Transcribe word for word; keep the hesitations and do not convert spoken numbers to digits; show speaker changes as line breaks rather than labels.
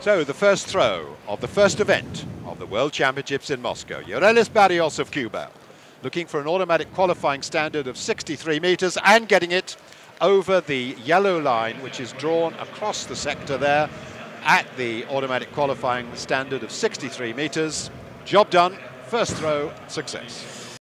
So the first throw of the first event of the World Championships in Moscow. Yorelis Barrios of Cuba, looking for an automatic qualifying standard of sixty-three meters and getting it over the yellow line, which is drawn across the sector there at the automatic qualifying standard of sixty-three meters. Job done, first throw, success.